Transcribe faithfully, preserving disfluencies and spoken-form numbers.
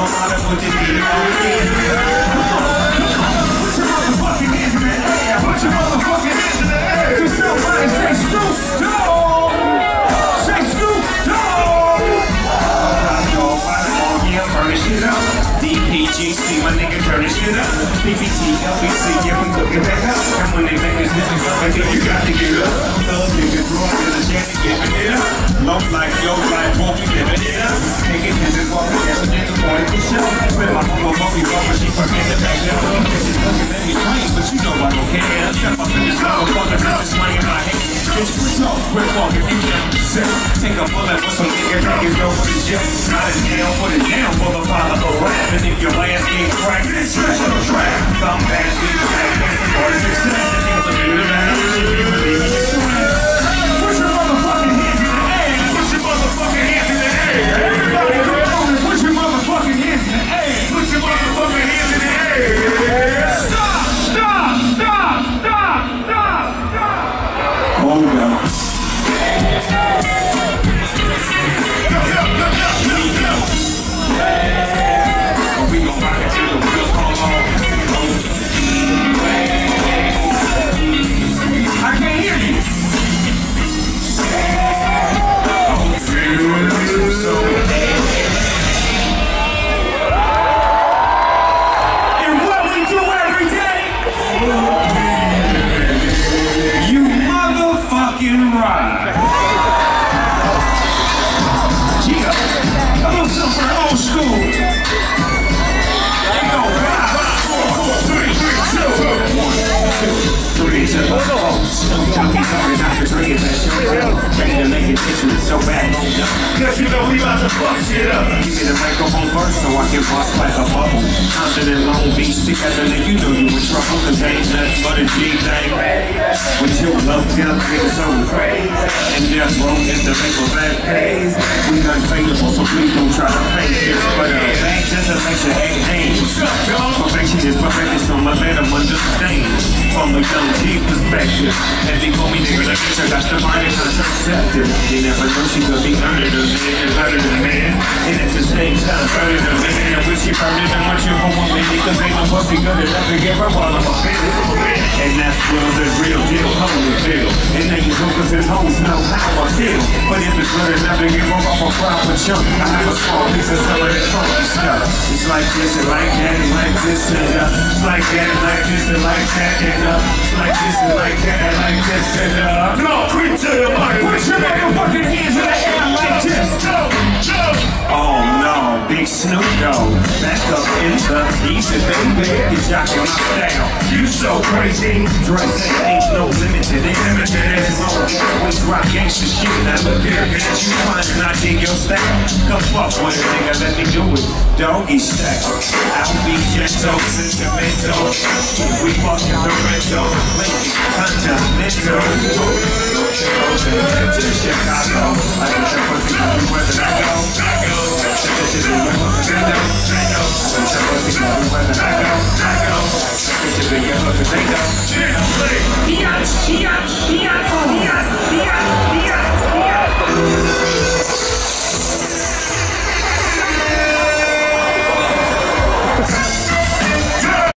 I'm out of what you need. Put your motherfucking hands in the air. Put your motherfucking hands in the air. Can somebody say Snoop Dogg? Say Snoop Dogg. Nobody won't yeah, burn this shit up. D P G C, my nigga, turn this shit up. P P T, L B C, yeah, we cooking back up. And when they make this nigga up, I think you got to get up. Thug niggas growing in the chance to giving it up. Low like yo, like won't be giving it up. Taking pictures, walking, that's a nigga party for sure. With my mama, mommy, mama, she fucking the back there. This is looking at me clean, but you know I don't care. Step up in this motherfucker, bitch is swinging my head. Bitch, switch off, rip off if you can. Take a bullet for some niggas, niggas go for the jet. Not it down, put it down for the father of rap. And if your ass ain't cracked, then stretch on the track. Come back, beat back, that's the part of success. And things will be the best. Put your motherfucking hands in the air. Put your motherfucking hands in the air. Everybody come on and put your motherfucking hands in the air. Put your motherfucking hands in the air. Stop, stop, stop, stop, stop, stop. Hold up. Ready to make it picture so bad, cause you know we about to fuck shit up. Give me the microphone first so I can bust like a bubble. Compton and Long Beach together, then you know you in trouble. Cause ain't nothing but a G thing. With you loved up, niggas so crazy. And death row is the paper that pays. We unfaithful, so please don't try to fake this. But uh, bang just to make sure ain't ain't. Perfection is perfection, so my let them understand. From a young G's perspective. And they call me nigga, like bitch, I got the mind and contraceptive. They never know she could be under the man and better than man. And at the same time, better than man. And wish she burning than much of a woman. Because ain't no pussy good enough to give her while I'm a man. And that's real, the real deal, holy feel. And now you hookers and hoes know how I feel. But if it's good enough to give her off a proper chunk, I have a small piece of some of that funky stuff. It's like this and like that and like this and uh. It's like that and like this and like that and uh. It's like this and like that and like this and uh. No, quick to the mic, put your motherfucking hands in the air like this. Oh no, Big Snoop Dogg, back up in the easy baby, get jockey on my style. You so crazy, Dre say ain't no limit to this. There's no we rock gangsta shit. Now look here, bitch, you find and I dig your style. Come fuck with a nigga, let me do it, doggy style. I'll be just so sentimental. We fucking the rental, Lincoln, Continental. To Chicago, I can tell pussy everywhere that I go. I go. Bitches in your hook, they know, they know. I can tell pussy everywhere that I go. I go. Bitches in your hook, they know.